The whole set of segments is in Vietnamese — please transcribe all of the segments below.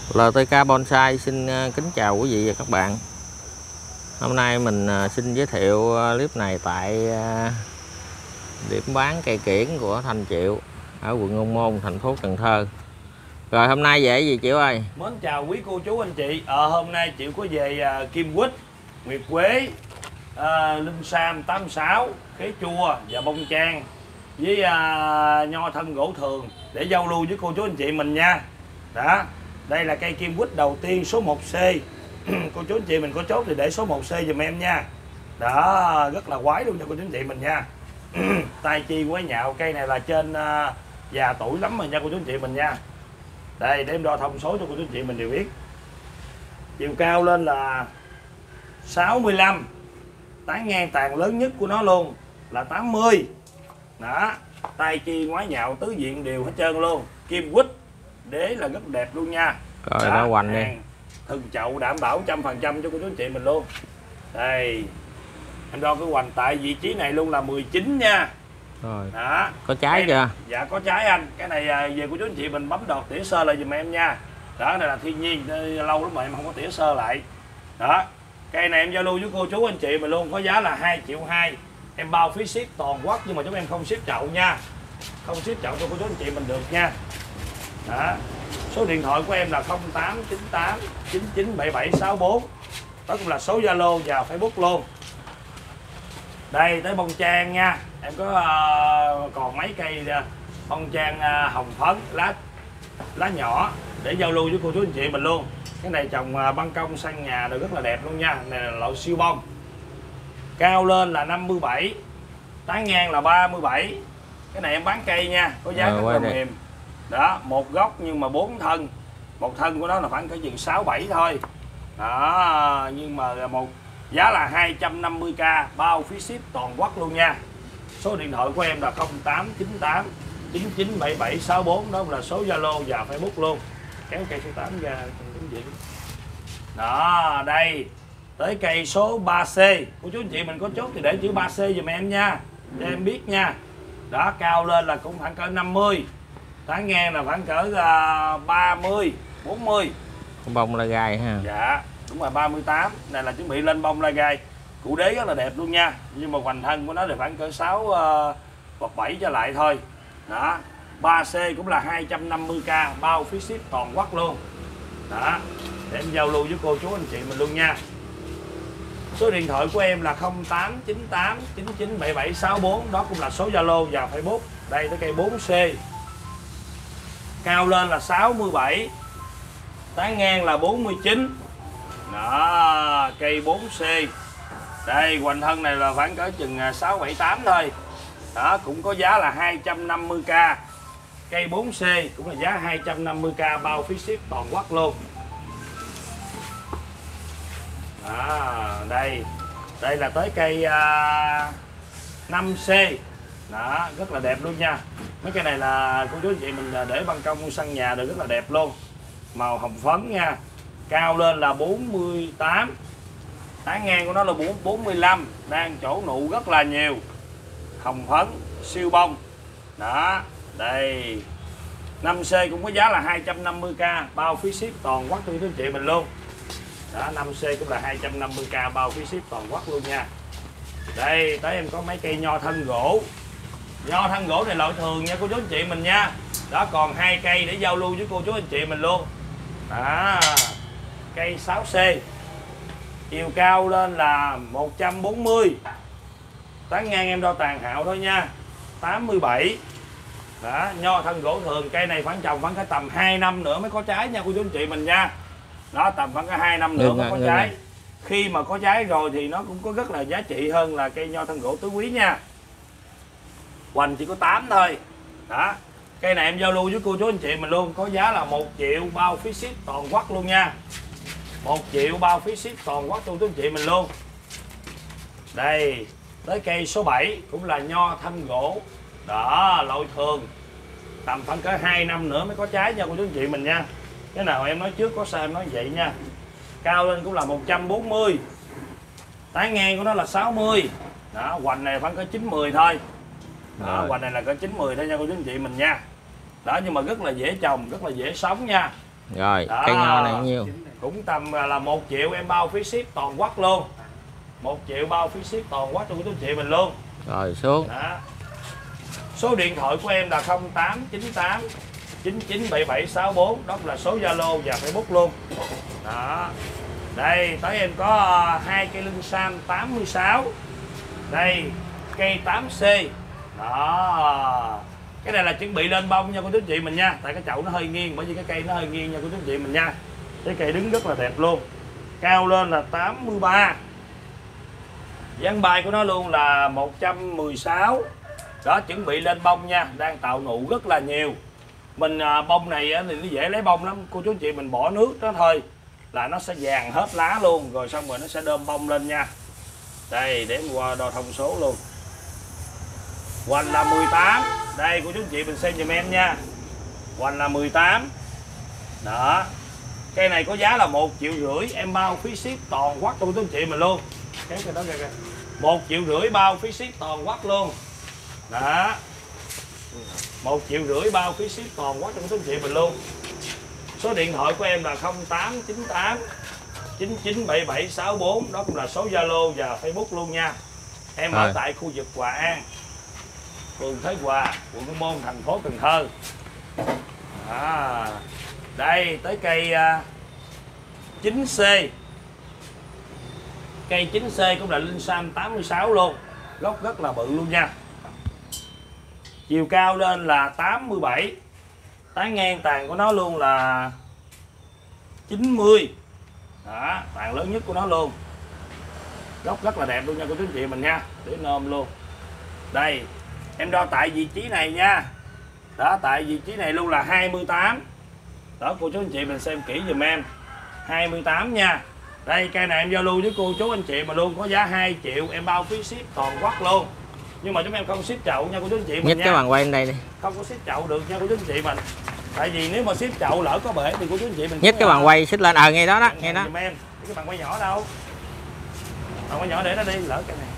LTK Bonsai xin kính chào quý vị và các bạn. Hôm nay mình xin giới thiệu clip này tại điểm bán cây kiển của Thanh Triệu ở quận Ô Môn, thành phố Cần Thơ. Rồi hôm nay về gì Triệu ơi? Mến chào quý cô chú anh chị. Hôm nay Triệu có về kim quýt, nguyệt quế, linh sam 86, khế chua và bông trang với nho thân gỗ thường để giao lưu với cô chú anh chị mình nha. Đó, đây là cây kim quýt đầu tiên số 1C. Cô chú anh chị mình có chốt thì để số 1C giùm em nha. Đó, rất là quái luôn cho cô chú anh chị mình nha. Tai chi quái nhạo, cây này là trên già tuổi lắm rồi nha cô chú anh chị mình nha. Đây, để em đo thông số cho cô chú anh chị mình đều biết. Chiều cao lên là 65, tán ngang tàn lớn nhất của nó luôn là 80. Đó, tai chi ngoái nhạo tứ diện đều hết trơn luôn. Kim quýt đế là rất đẹp luôn nha. Rồi nó hoành đi. Thân chậu đảm bảo 100% cho cô chú anh chị mình luôn. Đây, em đo cái hoành tại vị trí này luôn là 19 nha. Rồi. Đó. Có trái chưa? Dạ có trái anh. Cái này về cô chú anh chị mình bấm đọt tỉa sơ lại giùm em nha. Đó, này là thiên nhiên, lâu lắm mà em không có tỉa sơ lại. Đó. Cây này em giao lưu với cô chú anh chị mình luôn, có giá là 2,2 triệu. Em bao phí ship toàn quốc nhưng mà chúng em không ship chậu nha. Không ship chậu cho cô chú anh chị mình được nha. Đó. Số điện thoại của em là 0898 997764. Đó cũng là số Zalo và Facebook luôn. Đây tới bông trang nha. Em có còn mấy cây bông trang hồng phấn lá nhỏ để giao lưu với cô chú anh chị mình luôn. Cái này trồng ban công sân nhà được rất là đẹp luôn nha. Này là loại siêu bông. Cao lên là 57, tán ngang là 37. Cái này em bán cây nha, có giá rất là mềm. Đó, một gốc nhưng mà 4 thân. Một thân của nó là khoảng cỡ chừng 6-7 thôi. Đó, nhưng mà một giá là 250k bao phí ship toàn quốc luôn nha. Số điện thoại của em là 0898 997764. Đó là số Zalo và Facebook luôn. Kéo cây số 8 ra. Đó, đây tới cây số 3C. Cô chú anh chị mình có chốt thì để chữ 3C giùm em nha, cho em biết nha. Đó, cao lên là cũng khoảng cỡ 50, tán ngang là khoảng cỡ 30, 40. Con bông la gai ha. Dạ, đúng rồi 38. Này là chuẩn bị lên bông la gai. Cụ đế rất là đẹp luôn nha. Nhưng mà hoành thân của nó thì khoảng cỡ 6 hoặc 7 trở lại thôi. Đó, 3C cũng là 250k bao phí ship toàn quốc luôn. Đó, để em giao lưu với cô chú anh chị mình luôn nha. Số điện thoại của em là 0898 997764. Đó cũng là số Zalo và Facebook. Đây tới cây 4C. Cao lên là 67, tán ngang là 49. Đó, cây 4C. Đây, hoành thân này là khoảng cỡ chừng 6-7-8 thôi. Đó, cũng có giá là 250k. Cây 4C cũng là giá 250k bao phí ship toàn quốc luôn. Đây, đây là tới cây 5C. Đó, rất là đẹp luôn nha. Mấy cây này là cô chú anh chị mình để ban công sân nhà được rất là đẹp luôn. Màu hồng phấn nha. Cao lên là 48, tán ngang của nó là 45, đang chỗ nụ rất là nhiều. Hồng phấn, siêu bông. Đó, đây 5C cũng có giá là 250k bao phí ship toàn quốc cho quý anh chị mình luôn. Đó, 5C cũng là 250k bao phí ship toàn quốc luôn nha. Đây, tới em có mấy cây nho thân gỗ. Nho thân gỗ này loại thường nha cô chú anh chị mình nha. Đó, còn 2 cây để giao lưu với cô chú anh chị mình luôn. Đó, cây 6C. Chiều cao lên là 140, tán ngang em đo tàn hạo thôi nha, 87. Đó, nho thân gỗ thường. Cây này khoảng trồng khoảng cái tầm 2 năm nữa mới có trái nha cô chú anh chị mình nha. Đó, tầm khoảng cái 2 năm nữa mới có trái. Khi mà có trái rồi thì nó cũng có rất là giá trị hơn là cây nho thân gỗ tứ quý nha. Hoành chỉ có 8 thôi. Đó, cây này em giao lưu với cô chú anh chị mình luôn, có giá là 1 triệu bao phí ship toàn quốc luôn nha. 1 triệu bao phí ship toàn quốc cho cô chú anh chị mình luôn. Đây, tới cây số 7 cũng là nho thân gỗ. Đó, loại thường. Tầm khoảng cỡ 2 năm nữa mới có trái nha cô chú anh chị mình nha. Cái nào em nói trước có sao em nói vậy nha. Cao lên cũng là 140, tán ngang của nó là 60. Đó, hoành này khoảng cỡ 9-10 thôi. Đó, hoành này là cỡ 9-10 thôi nha cô chú anh chị mình nha. Đó, nhưng mà rất là dễ trồng, rất là dễ sống nha. Rồi đó. cây nho này bao nhiêu? Cũng tầm là 1 triệu em bao phí ship toàn quốc luôn. 1 triệu bao phí ship toàn quốc cho quý chị mình luôn. Rồi xuống. Đó. Số điện thoại của em là 0898 997764, đó là số Zalo và Facebook luôn. Đó. Đây tới em có 2 cây lưng sam 86. Đây cây 8C. Đó. Cái này là chuẩn bị lên bông nha cô chú chị mình nha. Tại cái chậu nó hơi nghiêng, bởi vì cái cây nó hơi nghiêng nha cô chú chị mình nha. Cái cây đứng rất là đẹp luôn. Cao lên là 83. Dáng bay của nó luôn là 116. Đó, chuẩn bị lên bông nha, đang tạo nụ rất là nhiều. Mình bông này thì nó dễ lấy bông lắm, cô chú chị mình bỏ nước đó thôi là nó sẽ vàng hết lá luôn, rồi xong rồi nó sẽ đơm bông lên nha. Đây để em qua đo thông số luôn. Hoành là 18. Đây cô chú chị mình xem giùm em nha. Hoành là 18. Đó. Cây này có giá là 1,5 triệu, em bao phí ship toàn quốc cho cô chú chị mình luôn. Cái đó kìa. 1,5 triệu bao phí ship toàn quốc luôn. Đó. 1,5 triệu bao phí ship toàn quốc cho cô chú chị mình luôn. Số điện thoại của em là 0898 997764, đó cũng là số Zalo và Facebook luôn nha. Em ở tại khu vực Hòa An, phường Thới Hòa, quận Hóc Môn, thành phố Cần Thơ. Đây tới cây 9C. Cây 9C cũng là linh sam 86 luôn, gốc rất là bự luôn nha. Chiều cao lên là 87. Tán ngang tàn của nó luôn là 90. Đó, tàn lớn nhất của nó luôn. Gốc rất là đẹp luôn nha cô chú chị mình nha, để nôm luôn. Đây, em đo tại vị trí này nha. Đó, tại vị trí này luôn là 28. Đó, cô chú anh chị mình xem kỹ giùm em. 28 nha. Đây, cây này em giao lưu với cô chú anh chị mà luôn, có giá 2 triệu, em bao phí ship toàn quốc luôn. Nhưng mà chúng em không ship chậu nha cô chú anh chị mình Nhích nha. cái bàn quay lên đây đi. Không có ship chậu được nha cô chú anh chị mình. Tại vì nếu mà ship chậu lỡ có bể thì cô chú anh chị mình Nhích cái bàn quay xích lên, ngay đó đó, ngay đó. Giùm em. Cái bàn quay nhỏ đâu? Bàn quay nhỏ để nó đi, lỡ cái này.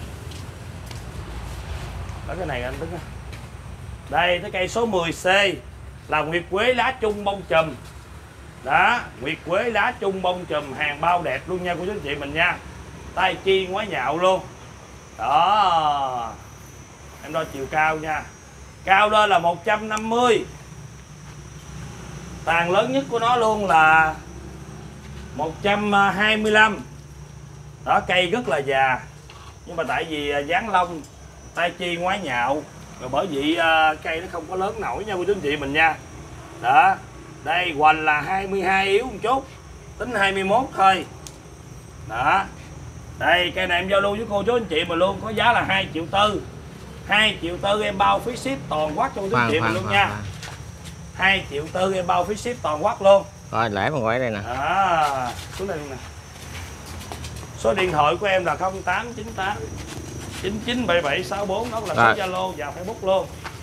Lỡ cái này anh tính. Đây, cái cây số 10C là nguyệt quế lá chung bông chùm. Đó, nguyệt quế lá chung bông chùm, hàng bao đẹp luôn nha cô chú anh chị mình nha. Tai chi ngoái nhạo luôn. Đó. Em đo chiều cao nha. Cao lên là 150. Tàn lớn nhất của nó luôn là 125. Đó, cây rất là già. Nhưng mà tại vì dáng lông, tai chi ngoái nhạo, rồi bởi vì cây nó không có lớn nổi nha cô chú anh chị mình nha. Đó. Đây, hoành là 22, yếu một chút, tính 21 thôi. Đó. Đây, cây này em giao lưu với cô chú anh chị mình luôn, có giá là 2,4 triệu. 2,4 triệu em bao phí ship toàn quốc cho cô chú anh chị mình luôn nha. 2,4 triệu em bao phí ship toàn quốc luôn. Rồi để bàn quay đây nè. Xuống đây luôn nè. Số điện thoại của em là 0898 997764, đó là số Zalo và Facebook luôn.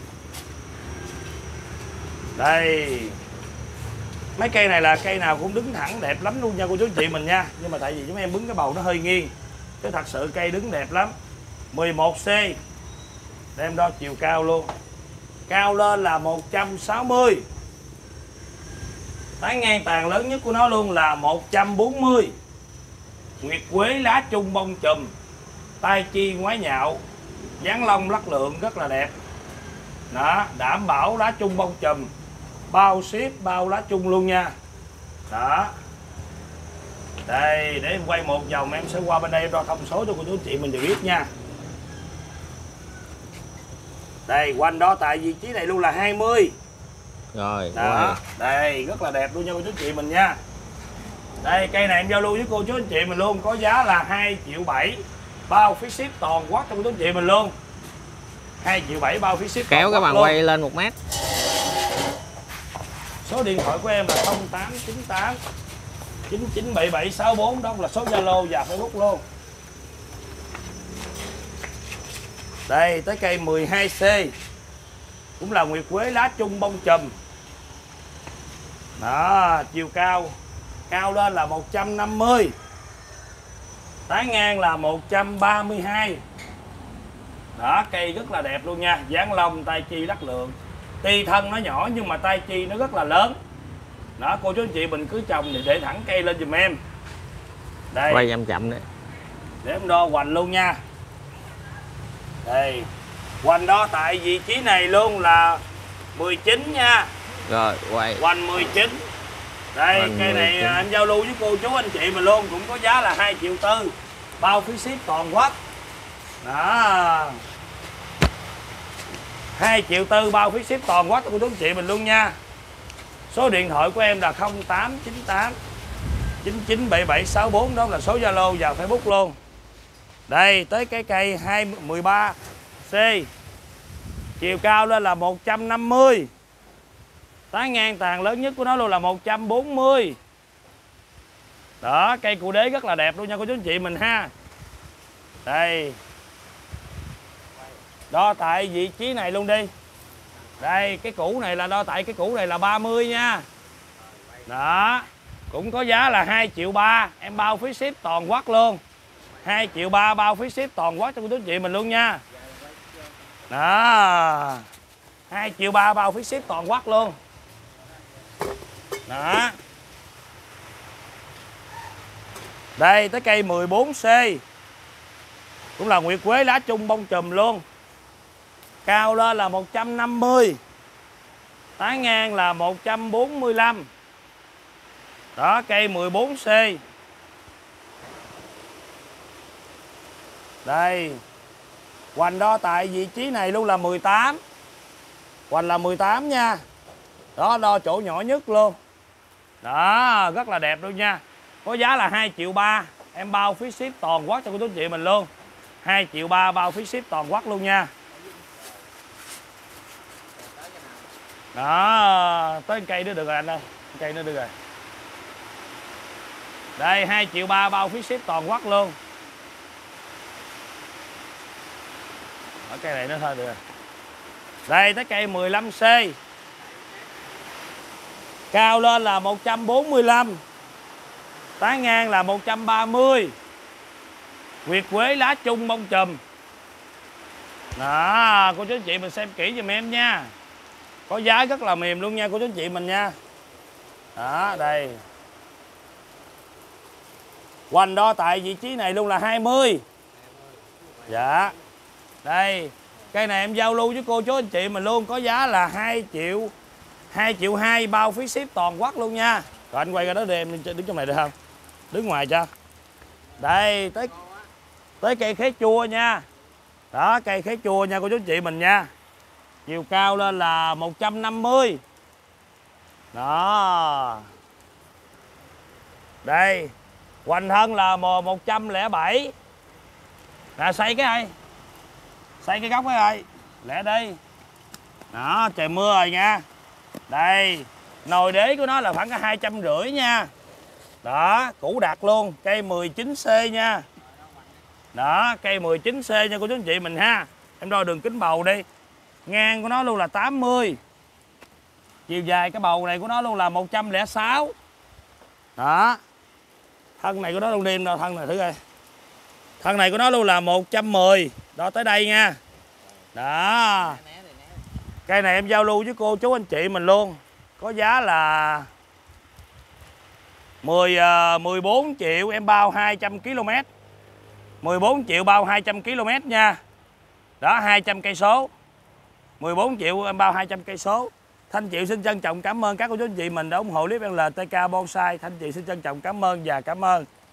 Đây. Mấy cây này là cây nào cũng đứng thẳng đẹp lắm luôn nha cô chú anh chị mình nha. Nhưng mà tại vì chúng em bứng cái bầu nó hơi nghiêng, chứ thật sự cây đứng đẹp lắm. 11C. Để em đo chiều cao luôn. Cao lên là 160. Tán ngang tàn lớn nhất của nó luôn là 140. Nguyệt quế lá chung bông chùm, tai chi ngoái nhạo, dáng lông lắc lượng rất là đẹp. Đó, đảm bảo lá chung bông chùm, bao ship bao lá chung luôn nha. Đó. Đây, để em quay một vòng em sẽ qua bên đây em đo thông số cho cô chú anh chị mình đều biết nha. Đây, quanh đó tại vị trí này luôn là 20. Rồi, đó. Đây, rất là đẹp luôn nha cô chú anh chị mình nha. Đây, cây này em giao lưu với cô chú anh chị mình luôn, có giá là 2,7 triệu, bao phí ship toàn quốc cho cô chú anh chị mình luôn. 2,7 triệu bao phí ship. Kéo cái bàn quay lên 1 mét. Số điện thoại của em là 0898 997764, đó là số Zalo và Facebook luôn. Đây, tới cây 12C. Cũng là nguyệt quế lá chung bông chùm. Đó, chiều cao cao lên là 150. Tán ngang là 132. Đó, cây rất là đẹp luôn nha, dáng lông tai chi đắc lượng. Tuy thân nó nhỏ nhưng mà tai chi nó rất là lớn. Đó, cô chú anh chị mình cứ trồng để thẳng cây lên giùm em. Đây. Quay chậm chậm đấy. Để em đo hoành luôn nha. Đây. Hoành đo tại vị trí này luôn là 19 nha. Rồi quay. Hoành 19. Đây, Hoành cây này 19. anh giao lưu với cô chú anh chị mình luôn, cũng có giá là 2,4 triệu, bao phí ship toàn quốc. Đó. 2,4 triệu bao phí ship toàn quốc cho cô chú anh chị mình luôn nha. Số điện thoại của em là 0898 997764, đó là số Zalo và Facebook luôn. Đây, tới cái cây 13C. Chiều cao lên là 150. Tán ngang tàn lớn nhất của nó luôn là 140. Đó, cây cụ đế rất là đẹp luôn nha cô chú anh chị mình ha. Đây. Đo tại vị trí này luôn đi. Đây, cái củ này là đo tại cái củ này là 30 nha. Đó, cũng có giá là 2,3 triệu, em bao phí ship toàn quốc luôn. 2,3 triệu bao phí ship toàn quốc cho cô chú anh chị mình luôn nha. Đó, 2,3 triệu bao phí ship toàn quốc luôn. Đó. Đây, tới cây 14C. Cũng là nguyệt quế lá chung bông chùm luôn. Cao lên là 150. Tán ngang là 145. Đó, cây 14C. Đây. Hoành đo tại vị trí này luôn là 18. Hoành là 18 nha. Đó, đo chỗ nhỏ nhất luôn. Đó, rất là đẹp luôn nha. Có giá là 2,3 triệu, em bao phí ship toàn quốc cho cô chú anh chị mình luôn. 2,3 triệu bao phí ship toàn quốc luôn nha. Đó, tới cây nữa được rồi anh ơi. Cây nữa được rồi. Đây, 2,3 triệu bao phí ship toàn quốc luôn. Ở cây này nữa thôi được rồi. Đây, tới cây 15C. Cao lên là 145. Tán ngang là 130. Nguyệt quế lá chung bông chùm. Đó, cô chú anh chị mình xem kỹ giùm em nha. Có giá rất là mềm luôn nha cô chú anh chị mình nha. Đó, đây. Hoành đo tại vị trí này luôn là 20. Dạ. Đây, cây này em giao lưu với cô chú anh chị mình luôn, có giá là 2,2 triệu bao phí ship toàn quốc luôn nha. Rồi anh quay ra đó để em đứng trong này được không? Đứng ngoài cho. Đây, tới cây khế chua nha. Đó, cây khế chua nha cô chú anh chị mình nha. Chiều cao lên là 150. Đó. Đây. Hoành thân là 107. Nè, xây cái này. Xây cái góc cái này. Lẹ đi. Đó, trời mưa rồi nha. Đây. Nồi đế của nó là khoảng 250 nha. Đó, củ đặc luôn. Cây 19C nha. Đó, cây 19C nha cô chú anh chị mình ha. Em đo đường kính bầu đi. Ngang của nó luôn là 80. Chiều dài cái bầu này của nó luôn là 106. Đó. Thân này của nó luôn đi em đo thân này thử coi. Thân này của nó luôn là 110. Đo tới đây nha. Đó. Cây này em giao lưu với cô chú anh chị mình luôn. Có giá là 14 triệu em bao 200 km. 14 triệu bao 200 km nha. Đó, 200 cây số. 14 triệu em bao 200 cây số. Thanh Triệu xin trân trọng cảm ơn các cô chú anh chị mình đã ủng hộ clip LTK Bonsai. Thanh Triệu xin trân trọng cảm ơn và cảm ơn.